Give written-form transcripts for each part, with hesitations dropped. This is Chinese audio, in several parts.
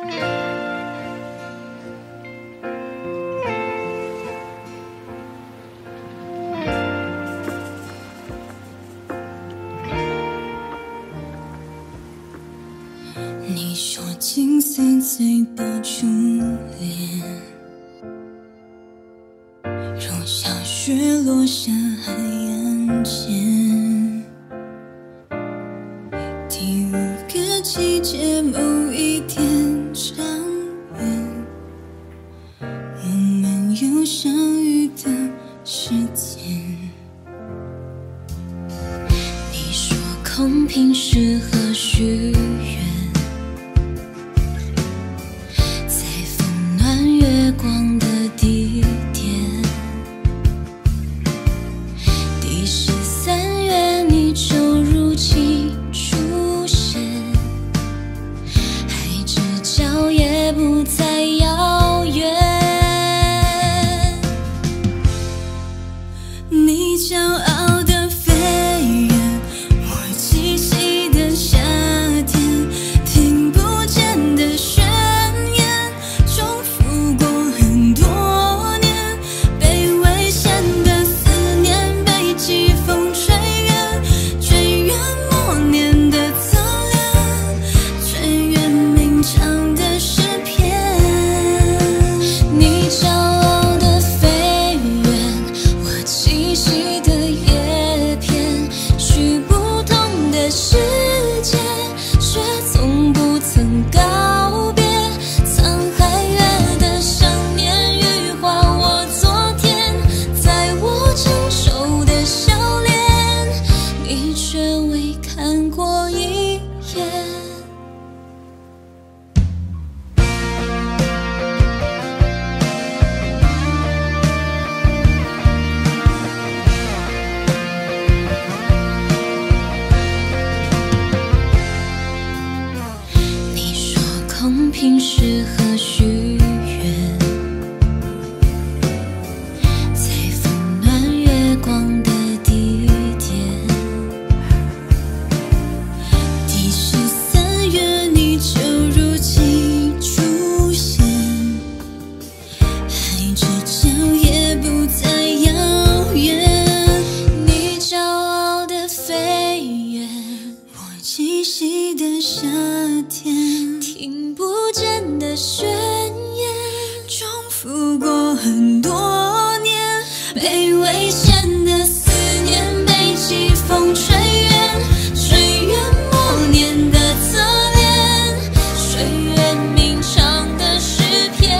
你说金色最的初恋，若小雪落下海岸线，第五个季节某一天长远，我们有相遇的时间。你说空瓶适合许愿，月光的地点，第13月你就如期出现，海之角也不再遥远。你骄傲的飞远，我栖息的夏天，听不见的宣言，重复过很多年，被危险的思念被季风吹远，吹远默念的侧脸，吹远鸣唱的诗篇。你骄傲的飞远，我栖息的叶片，去不同的世界，却从不曾告别。沧海月的想念羽化我昨天，在我成熟的笑脸，你却未看过一眼。你说空瓶适合许愿，在风暖月光的地点，第13月你就如期出现，海之角也不再遥远。你骄傲的飞远，我栖息的夏天，听不见的宣言，重复过很多年，被危险的思念被季风吹远，吹远默念的侧脸，吹远鸣唱的诗篇。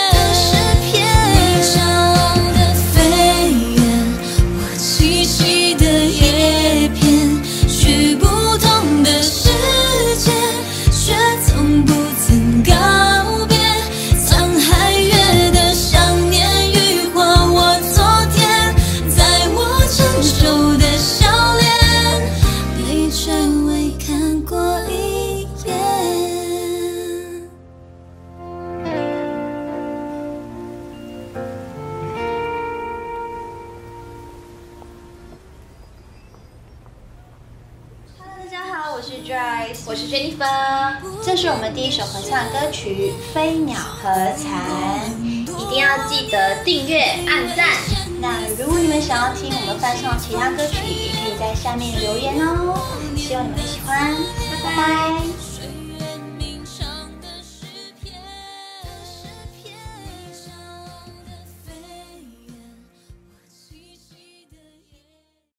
你骄傲的飞远，我栖息的叶片，去不同的世界，却从不曾告别。沧海月的想念羽化我昨天，在我成熟的笑脸，你却未看过一眼。 Hello， 大家好，我是 Joyce， 我是 Jennifer， 这是我们第一首合唱歌曲《飞鸟和蝉》，一定要记得订阅、按赞。那如果你们想要听我们翻唱其他歌曲，也可以在下面留言哦。希望你们喜欢，拜拜。